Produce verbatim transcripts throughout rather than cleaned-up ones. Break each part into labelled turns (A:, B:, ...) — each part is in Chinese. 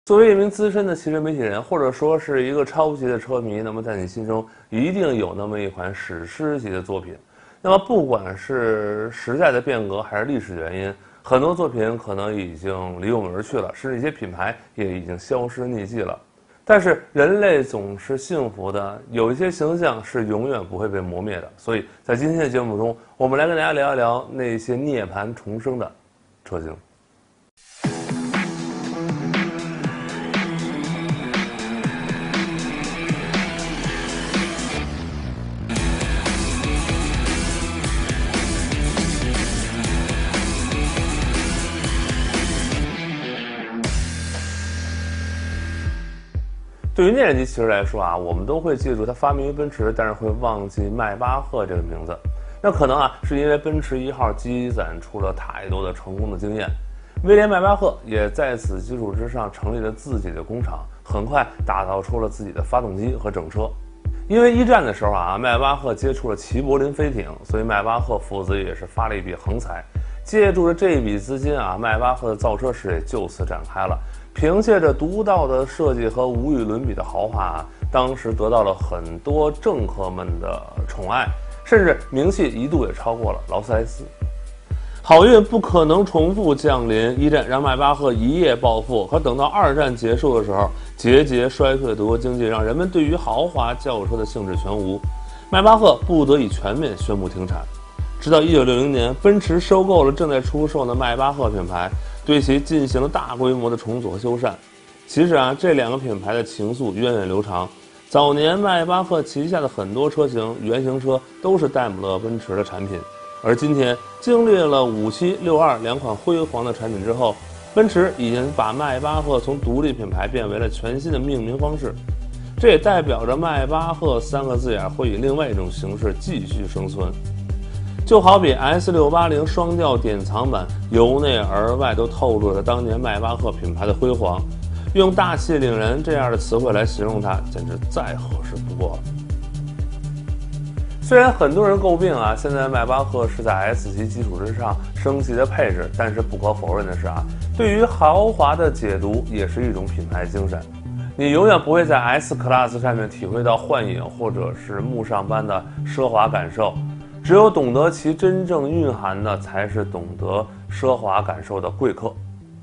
A: 作为一名资深的汽车媒体人，或者说是一个超级的车迷，那么在你心中一定有那么一款史诗级的作品。那么不管是时代的变革还是历史原因，很多作品可能已经离我们而去了，甚至一些品牌也已经消失匿迹了。但是人类总是幸福的，有一些形象是永远不会被磨灭的。所以在今天的节目中，我们来跟大家聊一聊那些涅槃重生的车型。对于内燃机汽车来说啊，我们都会记住它发明于奔驰，但是会忘记迈巴赫这个名字。那可能啊，是因为奔驰一号积攒出了太多的成功的经验。威廉·迈巴赫也在此基础之上成立了自己的工厂，很快打造出了自己的发动机和整车。因为一战的时候啊，迈巴赫接触了齐柏林飞艇，所以迈巴赫父子也是发了一笔横财。借助着这一笔资金啊，迈巴赫的造车事业就此展开了。凭借着独到的设计和无与伦比的豪华啊，当时得到了很多政客们的宠爱，甚至名气一度也超过了劳斯莱斯。好运不可能重复降临，一战让迈巴赫一夜暴富，可等到二战结束的时候，节节衰退的德国经济让人们对于豪华轿车的兴致全无，迈巴赫不得已全面宣布停产。直到一九六零年，奔驰收购了正在出售的迈巴赫品牌，对其进行了大规模的重组和修缮。其实啊，这两个品牌的情愫源远流长。早年迈巴赫旗下的很多车型原型车都是戴姆勒奔驰的产品，而今天经历了五七、六二两款辉煌的产品之后，奔驰已经把迈巴赫从独立品牌变为了全新的命名方式。这也代表着迈巴赫三个字眼会以另外一种形式继续生存。就好比 S 六八零 双调典藏版由内而外都透露着当年迈巴赫品牌的辉煌，用大气凛然这样的词汇来形容它，简直再合适不过了。虽然很多人诟病啊，现在迈巴赫是在 S 级基础之上升级的配置，但是不可否认的是啊，对于豪华的解读也是一种品牌精神。你永远不会在 S Class 上面体会到幻影或者是慕尚般的奢华感受。只有懂得其真正蕴含的，才是懂得奢华感受的贵客。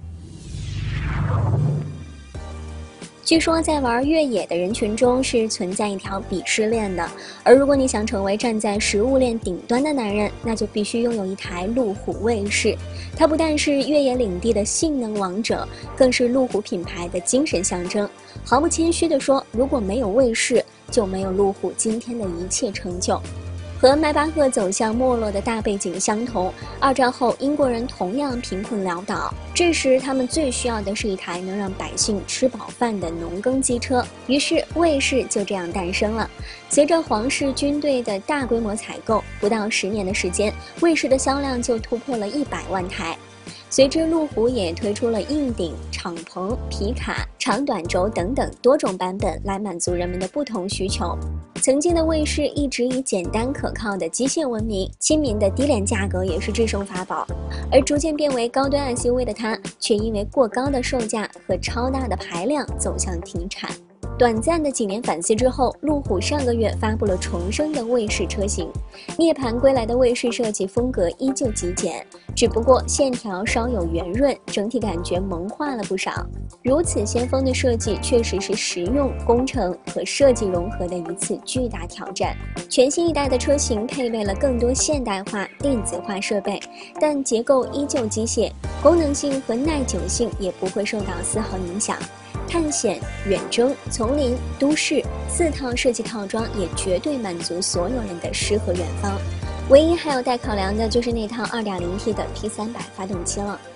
B: 据说在玩越野的人群中是存在一条鄙视链的，而如果你想成为站在食物链顶端的男人，那就必须拥有一台路虎卫士。它不但是越野领地的性能王者，更是路虎品牌的精神象征。毫不谦虚地说，如果没有卫士，就没有路虎今天的一切成就。和迈巴赫走向没落的大背景相同，二战后英国人同样贫困潦倒，这时他们最需要的是一台能让百姓吃饱饭的农耕机车，于是卫士就这样诞生了。随着皇室军队的大规模采购，不到十年的时间，卫士的销量就突破了一百万台。随之路虎也推出了硬顶、敞篷、皮卡、长短轴等等多种版本来满足人们的不同需求。曾经的卫士一直以简单可靠的机械闻名，亲民的低廉价格也是制胜法宝，而逐渐变为高端 S U V 的它，却因为过高的售价和超大的排量走向停产。短暂的几年反思之后，路虎上个月发布了重生的卫士车型。涅槃归来的卫士设计风格依旧极简，只不过线条稍有圆润，整体感觉萌化了不少。如此先锋的设计确实是实用、工程和设计融合的一次巨大挑战。全新一代的车型配备了更多现代化、电子化设备，但结构依旧机械，功能性和耐久性也不会受到丝毫影响。探险、远征、丛林、都市四套设计套装也绝对满足所有人的诗和远方。唯一还有待考量的就是那套 二点零 T 的 P 三百 发动机了。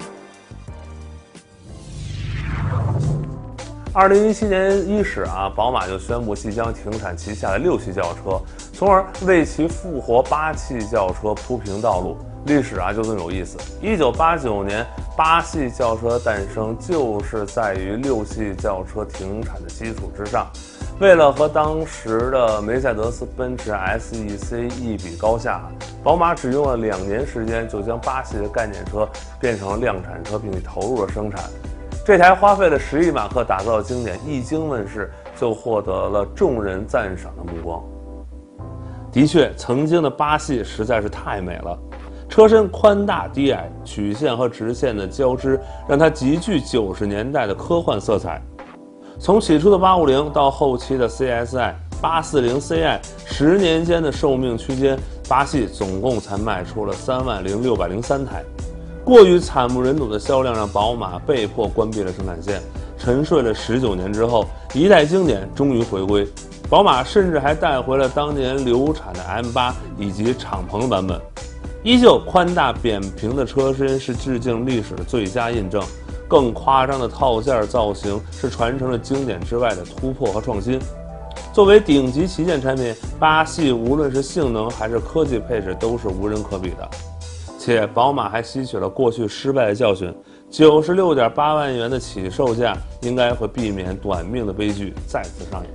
A: 二零一七年伊始啊，宝马就宣布即将停产旗下的六系轿车，从而为其复活八系轿车铺平道路。历史啊就这么有意思。一九八九年，八系轿车的诞生就是在于六系轿车停产的基础之上。为了和当时的梅赛德斯奔驰 S E C 一比高下，宝马只用了两年时间就将八系的概念车变成了量产车，并且投入了生产。 这台花费了十亿马克打造的经典，一经问世就获得了众人赞赏的目光。的确，曾经的八系实在是太美了，车身宽大低矮，曲线和直线的交织，让它极具九十年代的科幻色彩。从起初的八五零到后期的 C S I、八四零 C I， 十年间的寿命区间，八系总共才卖出了三万零六百零三台。过于惨不忍睹的销量让宝马被迫关闭了生产线。沉睡了十九年之后，一代经典终于回归。宝马甚至还带回了当年流产的 M 八以及敞篷版本，依旧宽大扁平的车身是致敬历史的最佳印证。更夸张的套件造型是传承了经典之外的突破和创新。作为顶级旗舰产品，八系无论是性能还是科技配置都是无人可比的。且宝马还吸取了过去失败的教训， 九十六点八万元的起售价应该会避免短命的悲剧再次上演。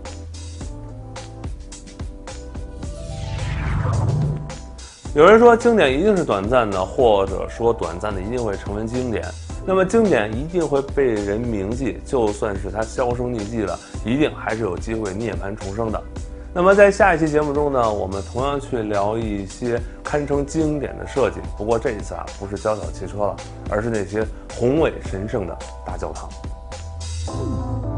A: 有人说经典一定是短暂的，或者说短暂的一定会成为经典。那么经典一定会被人铭记，就算是它销声匿迹了，一定还是有机会涅槃重生的。那么在下一期节目中呢，我们同样去聊一些堪称经典的设计。不过这一次啊，不是小小汽车了，而是那些宏伟神圣的大教堂。